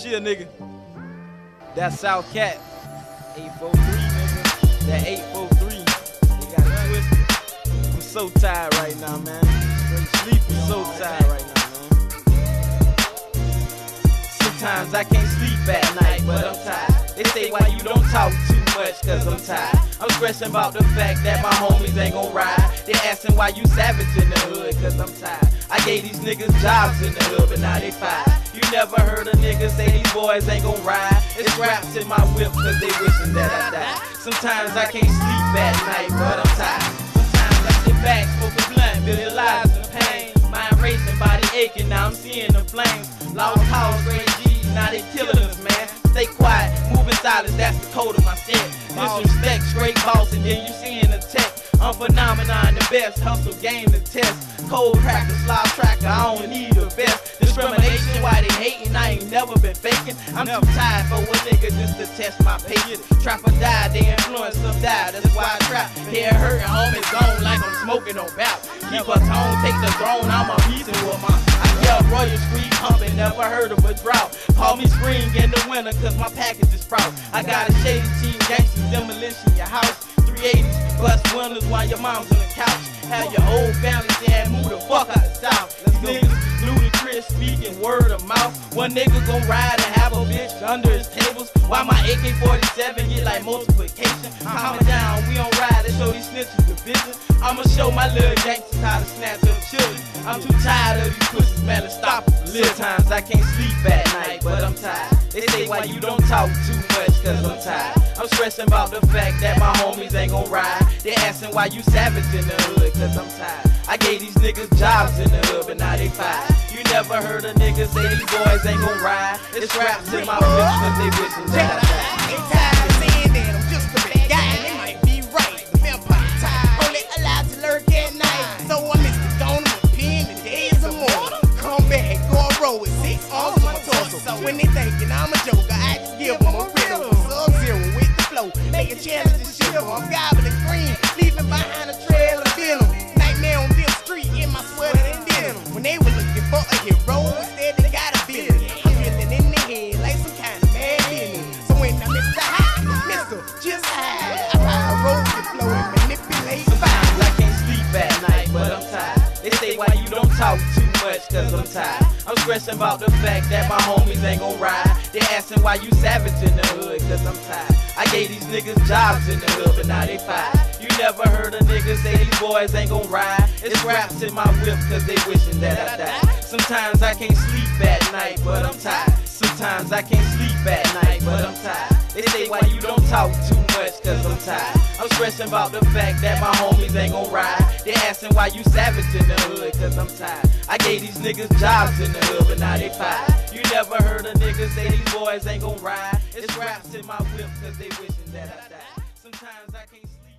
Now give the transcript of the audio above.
Chill, nigga. That South Cat. 843, nigga. That 843. They got it twisted. I'm so tired right now, man. Straight sleepy. So tired right now, man. Sometimes I can't sleep at night, but I'm tired. They say why you don't talk too much, cause I'm tired. I'm stressing about the fact that my homies ain't gon' ride. They asking why you savage in the hood, cause I'm tired. I gave these niggas jobs in the hood, but now they fired. You never heard a nigga say these boys ain't gon' ride. It's straps in my whip cause they wishing that I die. Sometimes I can't sleep at night, but I'm tired. Sometimes I sit back, smoke a blunt, visualize the pain. Mind racing, body aching, now I'm seeing the flames. Lost cause, great G's, now they killing us, man. Stay quiet, move in silence, that's the code of my set. Disrespect, straight boss, and then you seeing the text. I'm phenomenon, the best, hustle, game, the test. Cold cracker, slide tracker, I don't need a vest. Discrimination, why they hating, I ain't never been faking. I'm too tired for a nigga just to test my patience. Trapper died, they influence some die, that's why I trap. Head hurting, home is gone like I'm smoking on bout. Keep a tone, take the throne, I'm a reason with my. I yell Royal Street humping, never heard of a drought. Call me spring in the winter, cause my package is sprout. I got a shady team, gangsters, demolition, your house. 380s, bust winners while your mom's on the couch. Have your whole family saying move the fuck out the south. These niggas ludicrous, speaking word of mouth. One nigga gon' ride and have a bitch under his tables, while my AK-47 get like multiplication. Calm it down, we don't ride and show these snitches the vision. I'ma show my little gangsters how to snatch up children. I'm too tired of these pussies, man, to stop them. Sometimes I can't sleep at night, but I'm tired. They say why you don't talk too much, cause I'm tired. I'm stressing about the fact that my homies ain't gon' ride. They asking why you savage in the hood, cause I'm tired. I gave these niggas jobs in the hood, but now they fired. You never heard a nigga say these boys ain't gon' ride. It's raps in my bitch cause they wishing that I died. They tired of saying that I'm just a big guy, and they might be right. The vampire tired, only allowed to lurk at night. So I missed the dawn of a pen, the days of morning. Come back, go and roll with 6 arms on my torso. So when they thinking I'm a joker, I just give them a riddle. Sub-Zero with the flow, making challenges shiver. I'm gobbling green, leaving behind a trail of venom. Nightmare on this street in my sweater and denim. When they were looking for a hero, instead they got a villain. I'm drilling in their head like some kind of mad villain. So when I miss the high, Mr. Just high, I ride roll the flow and manipulate. Sometimes I can't sleep at night, but I'm tired. They say why you don't talk too much, cause I'm tired. I'm stressing about the fact that my homies ain't gon' ride. They asking why you savage in the hood, cause I'm tired. I gave these niggas jobs in the hood, but now they fired. You never heard a nigga say these boys ain't gon' ride. It's raps in my whip cause they wishing that I died. Sometimes I can't sleep at night, but I'm tired. Sometimes I can't sleep at night, but I'm tired. They say why you don't talk too much, cause I'm tired. I'm stressing about the fact that my homies ain't gon' ride. They asking why you savage in the hood, cause I'm tired. I gave these niggas jobs in the hood, but now they fired. You never heard a nigga say these boys ain't gon' ride. It's raps in my whip cause they wishing that I died. Sometimes I can't sleep.